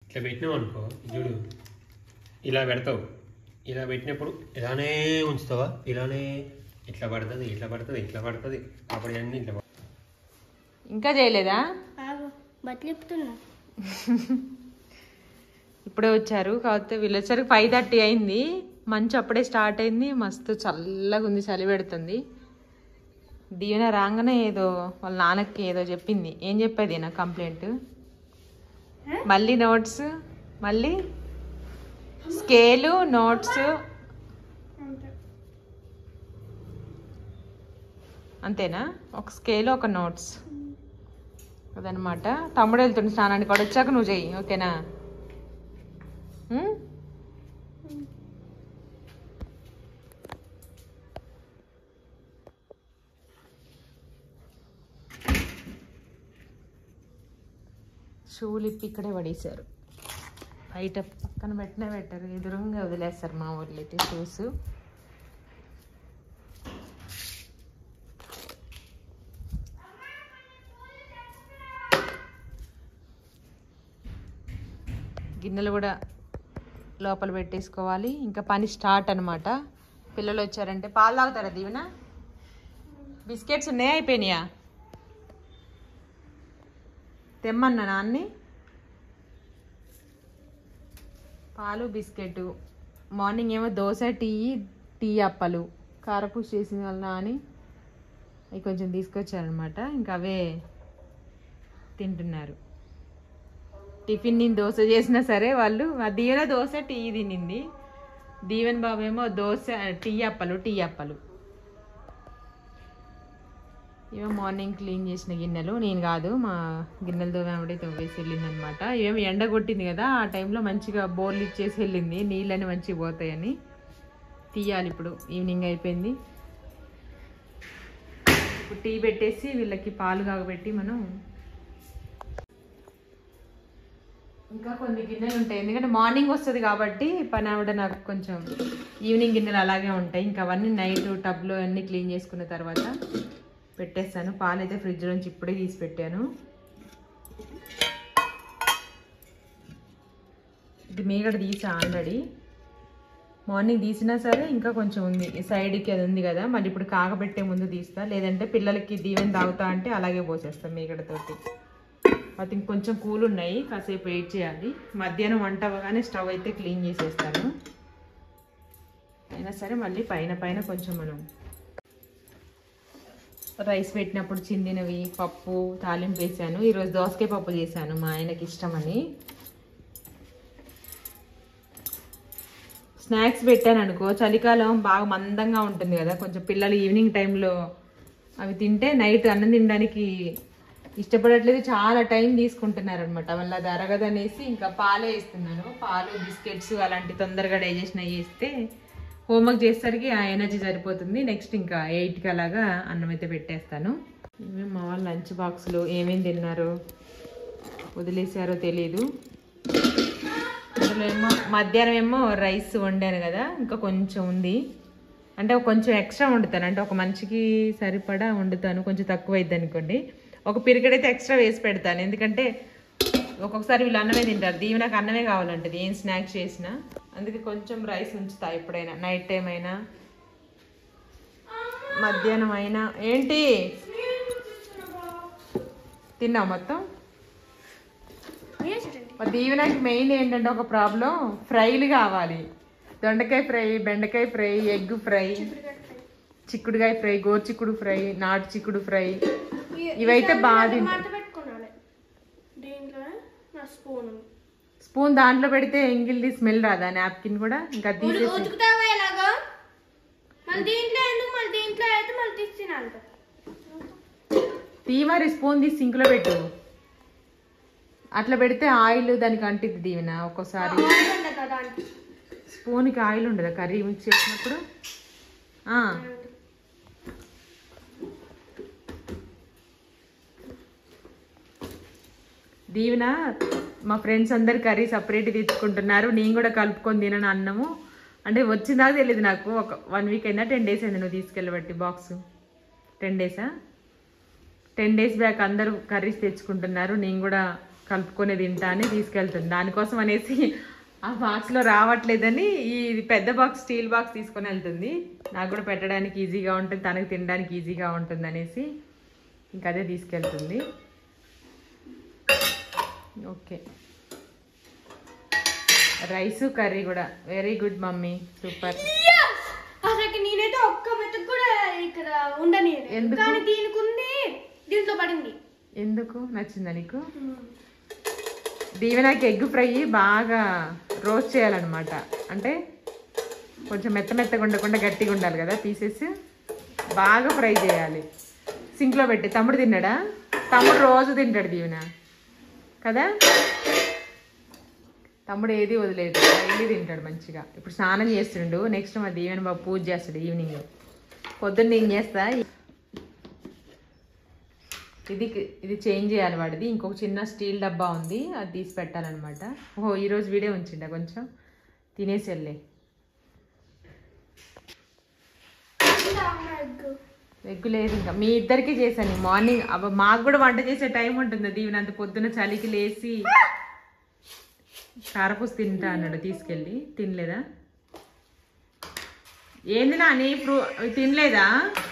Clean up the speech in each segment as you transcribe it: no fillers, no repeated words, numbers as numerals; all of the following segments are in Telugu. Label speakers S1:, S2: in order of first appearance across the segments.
S1: ఇట్లా పెట్టినావు అనుకో, చూడు ఇలా పెడతావు, ఇలా పెట్టినప్పుడు ఇలానే ఉంచుతావా, ఇలానే ఇట్లా పడుతుంది, ఇట్లా పడుతుంది, ఇట్లా పడుతుంది, అప్పుడు అన్నీ ఇట్లా పడుతుంది.
S2: ఇంకా చేయలేదా?
S3: బట్టలు
S2: ఇప్పుడే వచ్చారు, కాకపోతే వీళ్ళు వచ్చరికి 5:30 అయింది. మంచు అప్పుడే స్టార్ట్ అయింది, మస్తు చల్లగా ఉంది, చలి పెడుతుంది. దీవెన రాగానే ఏదో వాళ్ళ నాన్నకి ఏదో చెప్పింది. ఏం చెప్పేది నా కంప్లైంట్? మళ్ళీ నోట్స్, మళ్ళీ స్కేలు, నోట్స్, అంతేనా? ఒక స్కేలు, ఒక నోట్స్ అదనమాట. తమ్ముడు వెళ్తుండే స్నానానికి, కూడా వచ్చాక నువ్వు చెయ్యి, ఓకేనా? షూలు ఇప్పి ఇక్కడే పడేశారు, బయట పక్కన పెట్టారు, ఎదురుగా వదిలేస్తారు మా ఊళ్ళో అయితే షూస్. గిన్నెలు కూడా లోపల పెట్టేసుకోవాలి. ఇంకా పని స్టార్ట్ అనమాట. పిల్లలు వచ్చారంటే పాలు తాగుతారా దీవెన? బిస్కెట్స్ ఉన్నాయా, అయిపోయినాయా? తెమ్మన్నా నాన్ని పాలు, బిస్కెట్. మార్నింగ్ ఏమో దోశ, టీ అప్పలు కారపూస చేసిన వాళ్ళ నాని అవి కొంచెం తీసుకొచ్చారనమాట. ఇంకా అవే తింటున్నారు. టిఫిన్ నేను దోశ చేసినా సరే వాళ్ళు, దీవెన దోశ, టీ తినింది. దీవెన్ బాబు ఏమో దోశ, టీ అప్పలు. ఇవేమో మార్నింగ్ క్లీన్ చేసిన గిన్నెలు, నేను కాదు, మా గిన్నెలతో ఆవిడే తవ్వేసి వెళ్ళిందనమాట. ఇవేమో ఎండ కొట్టింది కదా, ఆ టైంలో మంచిగా బోర్లు ఇచ్చేసి వెళ్ళింది, నీళ్ళని మంచిగా పోతాయని. తీయాలి ఇప్పుడు, ఈవినింగ్ అయిపోయింది. ఇప్పుడు టీ పెట్టేసి వీళ్ళకి పాలు కాగబెట్టి మనం ఇంకా కొన్ని గిన్నెలు ఉంటాయి, ఎందుకంటే మార్నింగ్ వస్తుంది కాబట్టి పని ఆవిడ నాకు కొంచెం ఈవినింగ్ గిన్నెలు అలాగే ఉంటాయి. ఇంకా అవన్నీ నైట్ టబ్లో అన్నీ క్లీన్ చేసుకున్న తర్వాత పెట్టేస్తాను. పాలు అయితే ఫ్రిడ్జ్ నుంచి ఇప్పుడే తీసి పెట్టాను. ఇది మీగడ తీసా ఆల్రెడీ, మార్నింగ్ తీసినా సరే ఇంకా కొంచెం ఉంది, సైడ్కి అది ఉంది కదా, మళ్ళీ ఇప్పుడు కాగబెట్టే ముందు తీస్తా, లేదంటే పిల్లలకి దీవెన తాగుతా అంటే అలాగే పోసేస్తాను మీగడతోటి. అది ఇంకొంచెం కూల్ ఉన్నాయి, కాసేపు వెయిట్ చేయాలి. మధ్యాహ్నం వంట అవ్వగానే స్టవ్ అయితే క్లీన్ చేసేస్తాను. అయినా సరే మళ్ళీ పైన కొంచెం మనం రైస్ పెట్టినప్పుడు చిందినవి, పప్పు తాలింపు వేసాను. ఈరోజు దోసకాయ పప్పు చేశాను, మా ఆయనకి ఇష్టమని. స్నాక్స్ పెట్టాను అనుకో, చలికాలం బాగా మందంగా ఉంటుంది కదా, కొంచెం పిల్లలు ఈవినింగ్ టైంలో అవి తింటే నైట్ అన్నం తినడానికి ఇష్టపడట్లేదు, చాలా టైం తీసుకుంటున్నారు అనమాట. మళ్ళీ అది అరగదనేసి ఇంకా పాలే వేస్తున్నాను. పాలు, బిస్కెట్స్ అలాంటి తొందరగా డైజెషన్ అయ్యేస్తే హోంవర్క్ చేసేసరికి ఆ ఎనర్జీ సరిపోతుంది. నెక్స్ట్ ఇంకా 8కి అలాగా అన్నం అయితే పెట్టేస్తాను. మా వాళ్ళు లంచ్ బాక్స్లో ఏమేమి తిన్నారో వదిలేసారో తెలీదు. అందులో ఏమో మధ్యాహ్నం ఏమో రైస్ వండాను కదా, ఇంకా కొంచెం ఉంది, అంటే కొంచెం ఎక్స్ట్రా వండుతాను, అంటే ఒక మనిషికి సరిపడా వండుతాను. కొంచెం తక్కువ అయింది అనుకోండి, ఒక పిరికెడైతే ఎక్స్ట్రా వేసి పెడతాను, ఎందుకంటే ఒక్కొక్కసారి వీళ్ళు అన్నమే తింటారు. దీవెనకు అన్నమే కావాలంటది ఏం స్నాక్స్ చేసినా, అందుకే కొంచెం రైస్ ఉంచుతా ఎప్పుడైనా, నైట్ టైం అయినా మధ్యాహ్నం అయినా. ఏంటి తిన్నావు మొత్తం? దీవెనకి మెయిన్ ఏంటంటే ఒక ప్రాబ్లం, ఫ్రైలు కావాలి. దొండకాయ ఫ్రై, బెండకాయ ఫ్రై, ఎగ్ ఫ్రై, చిక్కుడుకాయ ఫ్రై, గోరుచిక్కుడు ఫ్రై, నాటు చిక్కుడు ఫ్రై, ఇవైతే బాగా. స్పూన్ దాంట్లో పెడితే ఎంగిల్ది స్మెల్ రాదా? నాప్కిన్ కూడా ఇంకా తీసేసి మరి స్పూన్ తీసి సింక్లో పెట్టు, అట్లా పెడితే ఆయిల్ దానికి అంటిద్ది దీవెన. ఒక్కోసారి స్పూన్కి ఆయిల్ ఉండదా కర్రీ మిక్స్ చేసినప్పుడు? దీవెన మా ఫ్రెండ్స్ అందరు కర్రీ సపరేట్ తెచ్చుకుంటున్నారు, నేను కూడా కలుపుకొని తినను అన్నము. అంటే వచ్చిందా తెలియదు నాకు, ఒక 1 వీక్ అయినా 10 డేస్ అయింది నువ్వు తీసుకెళ్ళబట్టి బాక్స్. 10 డేసా? 10 డేస్ బ్యాక్ అందరూ కర్రీస్ తెచ్చుకుంటున్నారు, నేను కూడా కలుపుకొని తింటా అని తీసుకెళ్తుంది. దానికోసం అనేసి ఆ బాక్స్లో రావట్లేదని ఈ పెద్ద బాక్స్ స్టీల్ బాక్స్ తీసుకొని వెళ్తుంది. నాకు కూడా పెట్టడానికి ఈజీగా ఉంటుంది, తనకు తినడానికి ఈజీగా ఉంటుంది అనేసి ఇంకా అదే తీసుకెళ్తుంది. ఓకే, రైసు కర్రీ కూడా వెరీ గుడ్ మమ్మీ, సూపర్.
S3: అసలు నేనైతే ఒక్క మెతుకు కూడా ఇక్కడ ఉండని, కానీ దీనికి ఉంది, దీంట్లో పడింది.
S2: ఎందుకు నచ్చిందా నీకు? దీవెనకి ఎగ్ ఫ్రై బాగా రోస్ట్ చేయాలన్నమాట. అంటే కొంచెం మెత్తగా ఉండకుండా గట్టిగా ఉండాలి కదా, పీసెస్ బాగా ఫ్రై చేయాలి. సింక్లో పెట్టి. తమ్ముడు తిన్నాడా? తమ్ముడు రోజు తింటాడు దీవెన కదా, తమ్ముడు ఏది వదిలేదు, డైలీ తింటాడు మంచిగా. ఇప్పుడు స్నానం చేస్తుండు. నెక్స్ట్ మా దీవెన బాబు పూజ చేస్తాడు ఈవినింగ్. పొద్దున్న నేను చేస్తా. ఇది చేంజ్ చేయాలి వాడిది. ఇంకొక చిన్న స్టీల్ డబ్బా ఉంది, అది తీసి పెట్టాలన్నమాట. ఓహో, ఈరోజు వీడియో ఉంచిండ, కొంచెం తినేసి వెళ్ళే. ఎగ్గు లేదు ఇంకా, మీ ఇద్దరికి చేశాను మార్నింగ్. మాకు కూడా వంట చేసే టైం ఉంటుంది. దీవెన అంత పొద్దున్న చలికి లేచి కారపూస తింటా అన్నాడు, తీసుకెళ్ళి. తినలేదా? ఏంది నాని తినలేదా?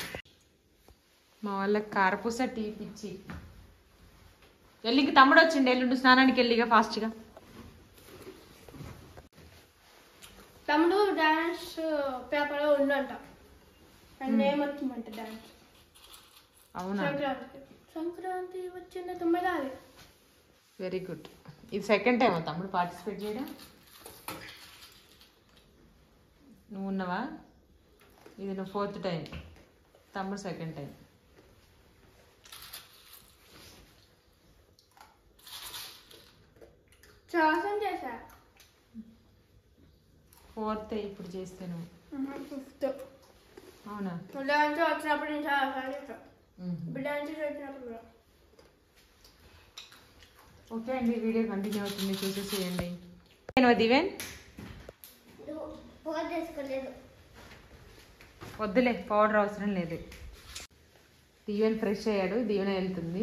S2: మా వాళ్ళకి కారపూస టీ పిచ్చి. వెళ్ళి ఇంక తమ్ముడు వచ్చిండు, ఎల్లుండి స్నానానికి వెళ్ళిగా ఫాస్ట్గా.
S3: తమ్ముడు డాన్స్ పేపర్ ఉందంట, ఏమొచ్చిందంట డాన్స్.
S2: అవునా?
S3: సంక్రాంతి వచ్చింది 9.
S2: Very good. ఇది సెకండ్ టైం తమ్ముడు పార్టిసిపేట్ చేయడం. నువ్వు ఉన్నావా? ఇది నువ్వు 4th టైం, తమ్ముడు 2nd టైం.
S3: చాసం చేశా.
S2: 4th ఇప్పుడు చేస్తే నువ్వు.
S3: 5th.
S2: అవునా?
S3: డాన్స్ వచ్చినప్పుడు నేను చాలా చేస్తాను. డాన్స్ వచ్చినప్పుడు.
S2: ఓకే అండి, వీడియో కంటిన్యూ అవుతుంది, చూసేసేయండి. దివెన్ వద్దులే, పౌడర్ అవసరం లేదు. దీవెన్ ఫ్రెష్ అయ్యాడు, దీవెన వెళ్తుంది.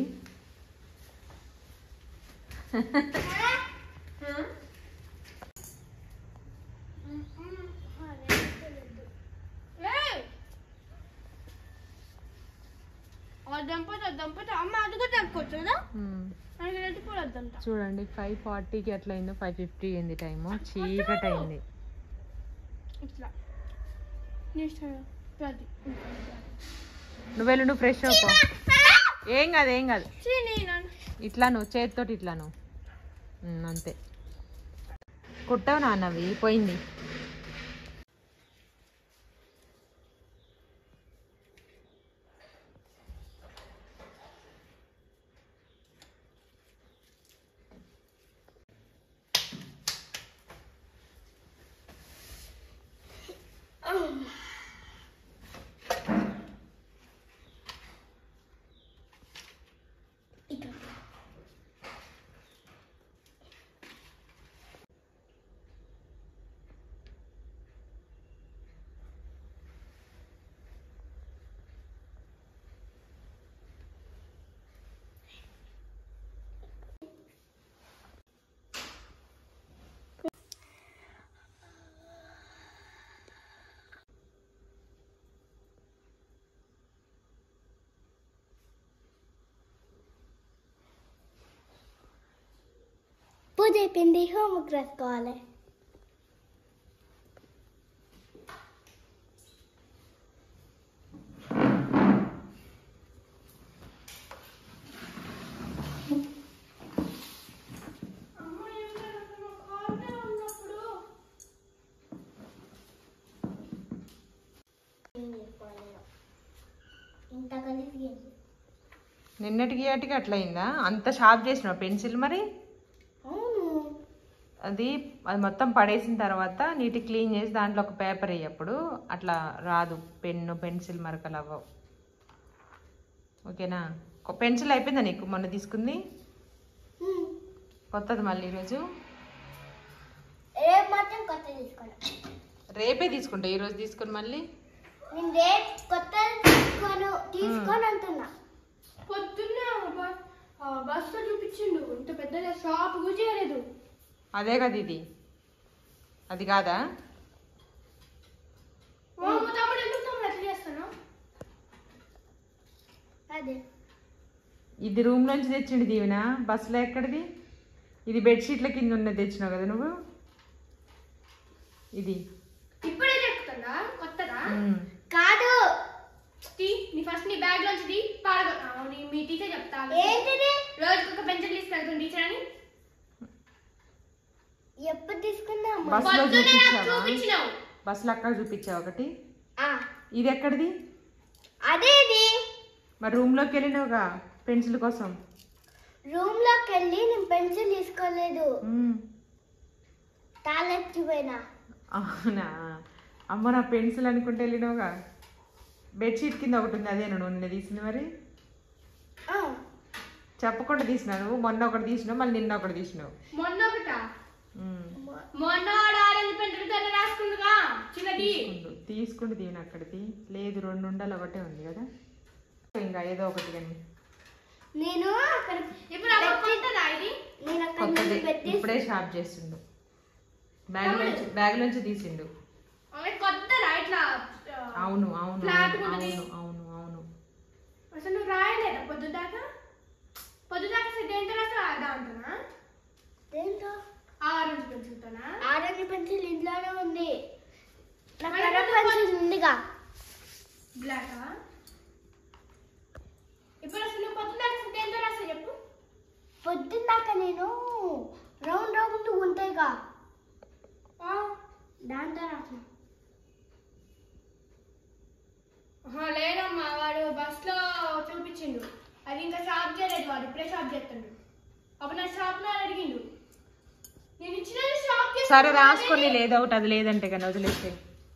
S2: చూడండి 5:40కి అట్లా అయిందో, 5:50 అయింది టైము. చీకటి అయింది. నువ్వు వెళ్ళు, నువ్వు ఫ్రెష్ అవుతావు. ఏం కాదు, ఏం కాదు. ఇట్లా నువ్వు చేతితోటి ఇట్లా నువ్వు అంతే. కుట్టావు నాన్నవి, పోయింది.
S3: పూజ అయిపోయింది, హోంవర్క్ రాసుకోవాలి.
S2: నిన్నటికి అటుకి అట్లా అయిందా? అంత షార్ప్ చేసినావు పెన్సిల్ మరి? అది మొత్తం పడేసిన తర్వాత నీటి క్లీన్ చేసి దాంట్లో ఒక పేపర్ వేయి, అప్పుడు అట్లా రాదు పెన్ను పెన్సిల్ మరకలు అవ్వవు. ఓకేనా? పెన్సిల్ అయిపోయిందా నీకు మొన్న తీసుకుంది? కొత్తది మళ్ళీ ఈరోజు రేపే తీసుకుంటా, ఈరోజు తీసుకుని మళ్ళీ
S3: బస్సు చూపించిండు, ఇంత పెద్ద షాప్ కూడా చేయలేదు.
S2: అదే కదా ఇది, అది కాదా?
S3: తమ్ముడు ఎందుకు తమ్ముడు అట్లా చేస్తాను? అదే
S2: ఇది రూమ్ నుంచి తెచ్చిండు దీవెన, బస్సులో ఎక్కడిది? ఇది బెడ్షీట్ల కింద ఉన్నది తెచ్చినావు కదా నువ్వు. ఇది
S3: ఇప్పుడే చెప్తున్నా కొత్తగా కాదు. నీ ఫస్ట్ నీ బ్యాగ్ లోంచి మీ టీచర్ చెప్తాను రోజుకి ఒక పెన్సిల్ తీసుకెళ్తుంది టీచర్ అని. ఎప్పుడు తీసుకున్నా
S2: బస్సులో చూపించావు? బస్సులో అక్కడ చూపించావు ఒకటి. ఇది ఎక్కడిది?
S3: అదే ఇది.
S2: మరి రూమ్ లోకి వెళ్ళినావుగా పెన్సిల్ కోసం.
S3: రూమ్ లోకి వెళ్ళి నేను పెన్సిల్ తీసుకోలేదు, తాళెత్తిపోయినా.
S2: అవునా? అమ్మ నా పెన్సిల్ అనుకుంటే వెళ్ళినావుగా. బెడ్షీట్ కింద ఒకటి ఉంది, అదే నువ్వు నిన్న తీసింది. మరి చెప్పకుండా తీసినావు నువ్వు. మొన్న ఒకటి తీసినావు, మళ్ళీ నిన్న ఒకటి తీసినావు.
S3: మొన్న ఒకటా? మొన్న ఆరెంజ్ పెన్సిల్ రాసుకుంటుగా చిన్నది
S2: తీసుకుంటే దీని అక్కడిది లేదు, 2 ఉండాలి, ఒకటే ఉంది కదా. ఇంకా ఏదో ఒకటి కానీ
S3: నేను
S2: కొత్తది ఇప్పుడే షాప్ చేసిండు. బ్యాగ్ నుంచి తీసిండు. అవును అవును అవును అవును అవును.
S3: అసలు నువ్వు రాయలేదా పొద్దుదాకా? పొద్దుదాకా దేంతో రాస్తా అంటున్నా? దేంతో? ఆరెంజ్ పెన్సిల్తోనా? ఆరెంజ్ పెన్సిల్ ఇంట్లోనే ఉంది. ఉందిగా బ్లాకా. ఇప్పుడు అసలు నువ్వు పొద్దుదాకా దేంతో రాస్తా చెప్పు? పొద్దుదాకా నేను రౌండ్ రౌండ్ ఉంటాయిగా దాంతో రాసిన. లేదమ్మా, వాడు బస్ లో చూపించిండు, అది ఇంకా షాప్ చేయలేదు, వాడు ఇప్పుడే షాప్ చేస్తాడు. అప్పుడు నా షాప్ లో అడిగిండు, నేను ఇచ్చిన షాప్.
S2: సరే రాసుకొని లేదు ఒకటి, అది లేదంటే కానీ వదిలేస్తే.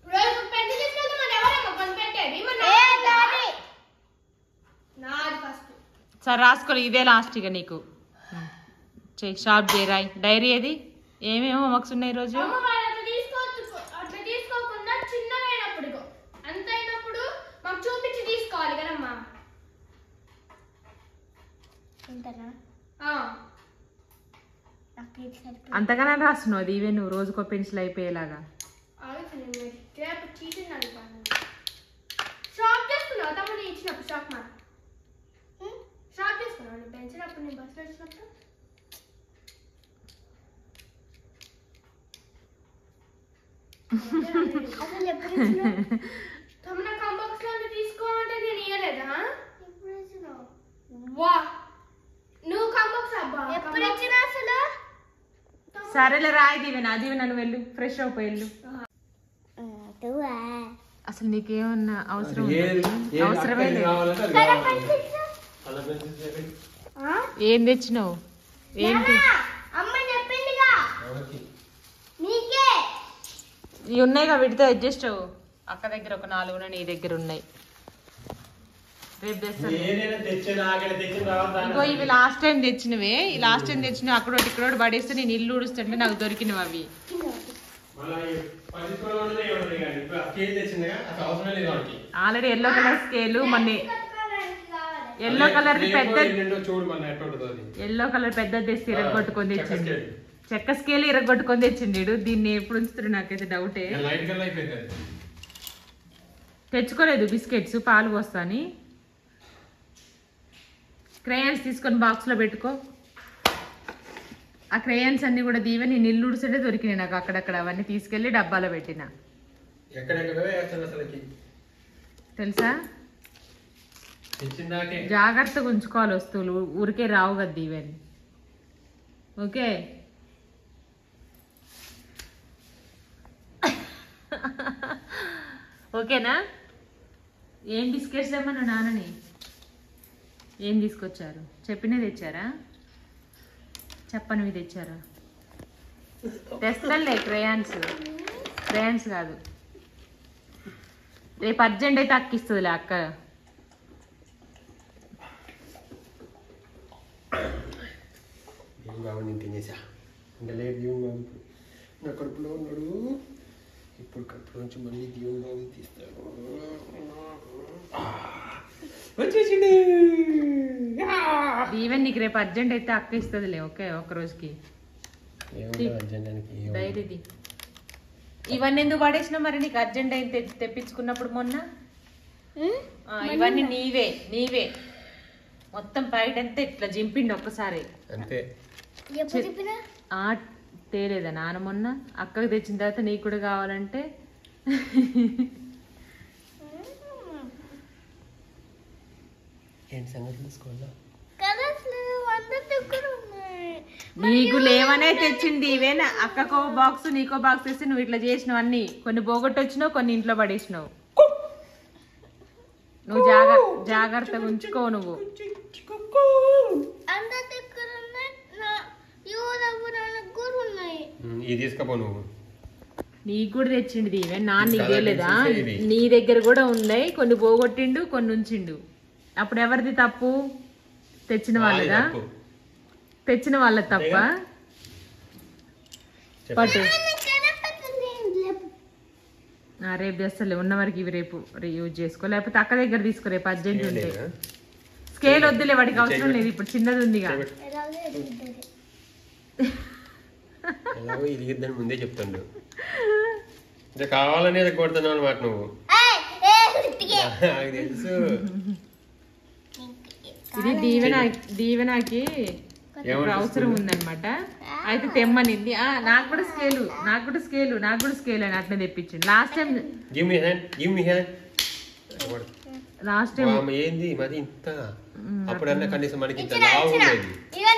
S2: సరే రాసుకోలే, ఇదే లాస్ట్ ఇక నీకు. షాప్ చేయరాయి. డైరీ ఏది? ఏమేమి హోంవర్క్స్ ఉన్నాయి ఈరోజు?
S3: అట్లా తీసుకోకుండా చిన్నగా అయినప్పుడు అంత అయినప్పుడు మాకు చూపించి తీసుకోవాలి కదమ్మా.
S2: అంతగానే రాస్తున్నావు అది. ఇవే నువ్వు రోజుకో పెన్సిల్ అయిపోయేలాగా.
S3: షాప్ చేసుకున్నావు తమ్ముడు ఇచ్చినప్పుడు, షాప్ మా షాప్ చేసుకున్నావు పెన్సిల్ అప్పుడు నేను బస్సులో వచ్చినప్పుడు. అసలు ఎప్పుడు తమ్ముడు కాంబాక్స్ లో తీసుకోవాలంటే నేను ఇవ్వలేదా? ఎప్పుడు ఇచ్చినావు? వా నువ్వు కాంబాక్స్ అబ్బా ఎప్పుడు ఇచ్చినా అసలు.
S2: సరేలే రాయి దీవెన, దీవెన నువ్వు వెళ్ళు, ఫ్రెష్ అయిపోయి వెళ్ళు. అసలు నీకేమన్నా అవసరం అవసరమే లేదు. ఏం తెచ్చినావు? ఏంటి ఇవి ఉన్నాయిగా, వీటితో అడ్జస్ట్ అవ్వు. అక్క దగ్గర ఒక 4 ఉన్నాయి, నీ దగ్గర ఉన్నాయి. రేపు తెస్తాను. ఇంకో ఇవి లాస్ట్ టైం తెచ్చినవే. ఈ లాస్ట్ టైం తెచ్చినవి అక్కడ ఇక్కడ పడేస్తే నేను ఇల్లు ఊడుస్తుంటే నాకు దొరికినవి అవి. ఆల్రెడీ ఎల్లో కలర్ స్కేలు మొన్న ఎల్లో కలర్ పెద్ద తెచ్చి ఇరగొట్టుకొని తెచ్చింది. చెక్క స్కేల్ ఇరగొట్టుకొని తెచ్చిండు. దీన్ని ఎప్పుడు ఉంచుతాడు నాకైతే డౌటే. తెచ్చుకోలేదు బిస్కెట్స్, పాలు పోస్తాని. క్రేయాన్స్ తీసుకొని బాక్స్లో పెట్టుకో. ఆ క్రేయాన్స్ అన్ని కూడా దీవె నేను ఇల్లు ఉడిసే దొరికినాయి నాకు అక్కడక్కడ. అవన్నీ తీసుకెళ్లి డబ్బాలో పెట్టిన. తెలుసా? జాగ్రత్తగా ఉంచుకోవాలి వస్తువులు, ఊరికే రావు కదా దీవెని. ఓకే ఓకేనా? ఏం బిస్కెట్స్ తెమ్మన్నా నాన్నని? ఏం తీసుకొచ్చారు? చెప్పినే తెచ్చారా? చెప్పనివి తెచ్చారా? తెస్తానులే క్రేయాన్స్ కాదు. రేపు అర్జెంట్ అయితే అక్కిస్తుందిలే అక్క.
S1: నేను తినేసా ఇంకా లేదు. దేవుని బాబు నా కడుపులో ఉన్నాడు. ఇప్పుడు కడుపులో నుంచి మళ్ళీ దేవుని బాబు తీస్తాడు. వచ్చేసింది.
S2: ఈవెన్ నీకు రేపు అర్జెంట్ అయితే అక్క ఇస్తుందిలే. ఓకే, ఒక రోజుకి డైరీది. ఇవన్నీ ఎందుకు పడేసినా మరి? నీకు అర్జెంట్ అయితే తెప్పించుకున్నప్పుడు మొన్న ఇవన్నీ నీవే మొత్తం బయట అంతా ఇట్లా జింపిండి ఒక్కసారి
S1: అంతే.
S2: తేలేదా నాన్న మొన్న? అక్కకి తెచ్చిన తర్వాత నీకు కూడా కావాలంటే
S1: ఏంటి సంగతి తీసుకోవాలా?
S2: నీకు లేవనే తెచ్చింది ఇవేనా? అక్కకో బాక్స్ నీకో బాక్స్ తెస్తే నువ్వు ఇట్లా చేసినావు అన్ని. కొన్ని పోగొట్టొచ్చినావు, కొన్ని ఇంట్లో పడేసినావు. నువ్వు జాగ్రత్తగా ఉంచుకో. నువ్వు
S1: ఇది తీసుకోపో. నువ్వు
S2: నీకు కూడా తెచ్చిండు ఈవెన్. నాన్న నీకు తెలియదా? నీ దగ్గర కూడా ఉన్నాయి. కొన్ని పోగొట్టిండు, కొన్ని ఉంచిండు. అప్పుడు ఎవరిది తప్పు? తెచ్చిన వాళ్ళదా? తెచ్చిన వాళ్ళ తప్ప? పట్టు. రేపు చేస్తలే, ఉన్న వరకు ఇవి రేపు యూజ్ చేసుకో. లేకపోతే అక్క దగ్గర తీసుకో రేపు అర్జెంట్ ఉంటే. స్కేల్ వద్దులే, వాడికి అవసరం లేదు. ఇప్పుడు చిన్నది ఉందిగా.
S1: ఇది ఇద్దని ముందే చెప్తాడు. కావాలని కొడుతున్నావు అనమాట నువ్వు. నాకు తెలుసు.
S2: ఇది దీవెనకి అవసరం ఉందన్నమాట. అయితే తెమ్మనింది. నాకు కూడా స్కేలు అని అట్లా తెప్పించండి. లాస్ట్ టైం
S1: ఏంది మరి ఇంత? అప్పుడన్నా కనీసం మనకి ఇంత లావు ఉండేది.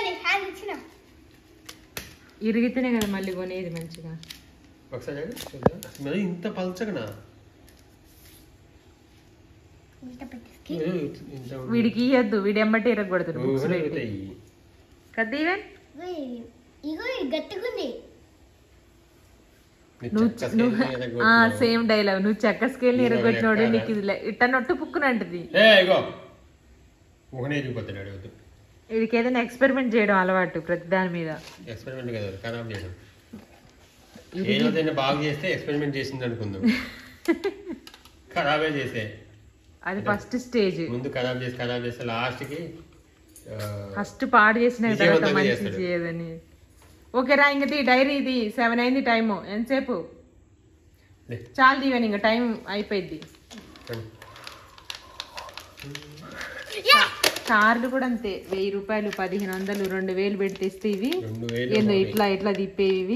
S2: ఇరిగితేనే కదా మళ్ళీ కొనేది మంచిగా.
S1: ఒకసారి మరి ఇంత పలచగనా?
S2: వీడికి ఇయ్యద్దు, వీడి ఎమ్మటి ఇరగొడతాడు. Same dialogue. నువ్వు చెక్క స్కేల్ ని ఇరగొట్టినోడు నీకు ఇది ఇట్ట నొట్టు పుక్కునంటది. వీడికి ఏదైనా ఎక్స్పెరిమెంట్ చేయడం అలవాటు ప్రతి దాని మీద.
S1: ఎక్స్పెరిమెంట్ కదా, ఖరాబ్ చేయడం. ఏదైనా బాగా చేస్తే ఎక్స్పెరిమెంట్ చేసింది అనుకుందాం. ఖరాబే చేసే
S2: అది ఫస్ట్ స్టేజ్.
S1: ముందు ఖరాబ్ చేస్తే లాస్ట్ కి
S2: ఫస్ట్ పాడు చేసిన తర్వాత మంచి చేయదని. ఓకే రా, ఇంకది డైరీ. ఇది 7 అయింది టైము. ఎంతసేపు? చాలు దీవెన్, ఇంకా టైం అయిపోయింది. చార్లు కూడా అంతే. 1000 రూపాయలు, 1500, 2000 పెట్టి తెస్తే ఇవి ఏందో ఇట్లా తిప్పేవి.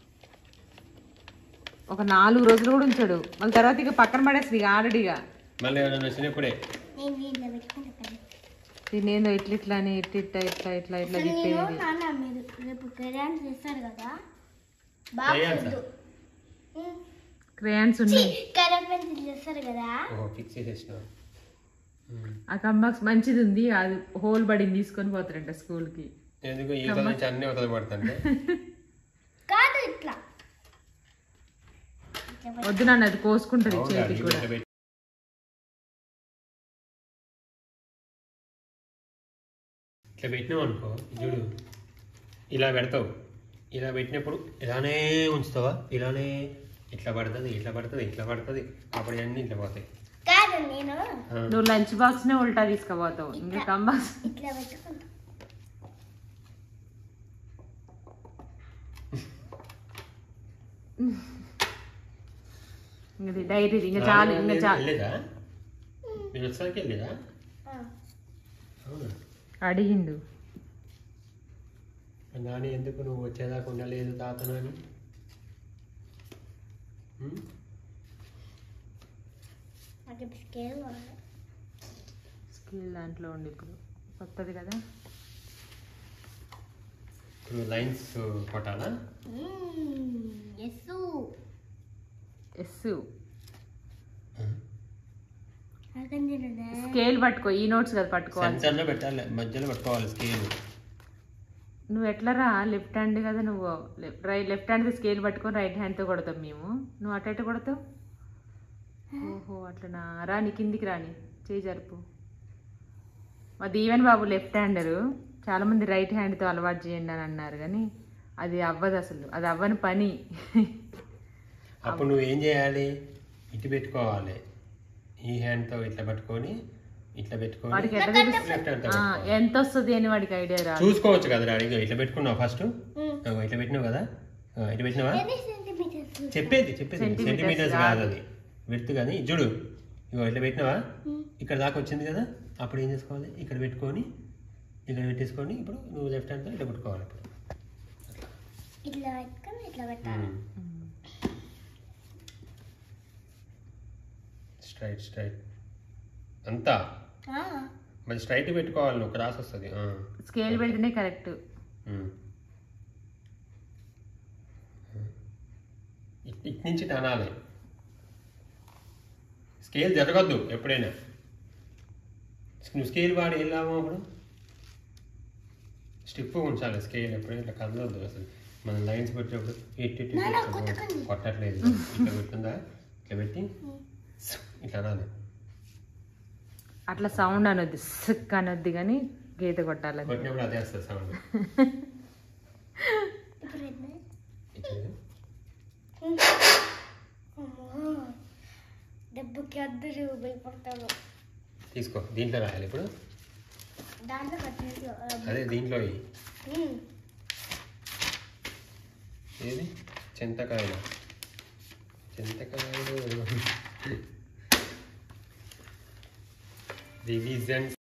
S2: ఒక 4 రోజులు కూడా ఉంచాడు. మళ్ళీ తర్వాత ఇక పక్కన పడేస్తుంది ఇక ఆల్రెడీగా. తినేందో ఇట్లా అని ఇట్లా తిప్పేది. క్రేయాన్స్ ఉన్నాయి. ఆ కంబాక్స్ మంచిది ఉంది. అది హోల్ పడింది, తీసుకొని పోతారంట స్కూల్ కి. వద్దు నాన్న, అది కోసుకుంటది చేతికి కూడా.
S1: ఇట్లా పెట్టినావు అనుకో, చూడు ఇలా పెడతావు. ఇలా పెట్టినప్పుడు ఇలానే ఉంచుతావా? ఇలానే ఇట్లా పడుతుంది. అప్పుడు అన్నీ ఇట్లా పోతాయి.
S2: నువ్వు లంచ్ బాక్స్ నే ఉల్టా తీసుకుపోతావు. ఇంకా కంబాక్స్ డైరీ. ఇంకా చాలు. అడిగిండు
S1: నాని, ఎందుకు నువ్వు వచ్చేదాకా ఉండలేదు తాత నాని?
S2: స్కేల్ దాంట్లో ఉండి ఇప్పుడు కొత్తది కదా.
S1: నువ్వు లైన్స్ కొట్టాలా?
S2: స్కేల్ పట్టుకో. ఈ నోట్స్ కదా పట్టుకోవాలి.
S1: సెన్సర్లో పెట్టాలి, మధ్యలో పట్టుకోవాలి స్కేల్.
S2: నువ్వు ఎట్లా రా? లెఫ్ట్ హ్యాండ్ కదా నువ్వు. లెఫ్ట్ హ్యాండ్ స్కేల్ పట్టుకొని రైట్ హ్యాండ్తో కొడతావు మేము. నువ్వు అటు కొడతావు. ఓహో అట్లనా? రాని కిందికి రాని, చేయి జరుపు. మా దీవెన్ బాబు లెఫ్ట్ హ్యాండరు. చాలామంది రైట్ హ్యాండ్తో అలవాటు చేయండి అని అన్నారు, కానీ అది అవ్వదు అసలు. అది అవ్వని పని.
S1: అప్పుడు నువ్వు ఏం చేయాలి? ఇటు పెట్టుకోవాలి. ఈ హ్యాండ్తో ఇట్లా పట్టుకొని ఇట్లా పెట్టుకొని
S2: వాడికి ఎట్లా తెలుస్తుంది?
S1: లెఫ్ట్ హ్యాండ్
S2: ఎంత వస్తుంది అని వాడికి ఐడియా రా.
S1: చూసుకోవచ్చు కదా డాడీ. ఇట్లా పెట్టుకున్నావు ఫస్ట్, ఇట్లా పెట్టినావు కదా, ఇట్లా పెట్టినావా? చెప్పేది సెంటీమీటర్స్ కాదు అది, విడ్త్ కానీ. చూడు ఇగో ఇట్లా పెట్టినావా, ఇక్కడ దాకా వచ్చింది కదా, అప్పుడు ఏం చేసుకోవాలి, ఇక్కడ పెట్టుకొని ఇక్కడ పెట్టేసుకొని ఇప్పుడు నువ్వు లెఫ్ట్ హ్యాండ్తో ఇట్లా పెట్టుకోవాలి. ఇప్పుడు
S3: ఇట్లా పెట్టుకొని ఇట్లా పెట్టాలి.
S1: స్ట్రైట్ అంతా మరి స్ట్రైట్ పెట్టుకోవాలి, నువ్వు క్రాస్ వస్తుంది.
S2: స్కేల్ పెడితేనే కరెక్ట్.
S1: ఇటు నుంచి టనాలి, స్కేల్ జరగద్దు ఎప్పుడైనా. నువ్వు స్కేల్ వాడి ఏం లాభం అప్పుడు? స్టిఫ్గా ఉంచాలి స్కేల్, ఎప్పుడైనా ఇట్లా కదలొద్దు అసలు. మనం లైన్స్ పెట్టినప్పుడు కొట్టట్లేదు, ఇట్లా పెట్టుందా, ఇట్లా పెట్టి ఇట్లా అనాలి.
S2: అట్లా సౌండ్ అనొద్దు, సిక్ అనొద్దు కానీ గీత కొట్టాలి.
S1: కొట్టినప్పుడు అదే వస్తుంది సౌండ్.
S3: దెబ్బకి అద్దరు భయపడతాను.
S1: తీసుకో, దీంట్లో రాయాలి ఇప్పుడు.
S3: దాంట్లో
S1: అదే దీంట్లో ఏది చింతకాయలు రివిజన్స్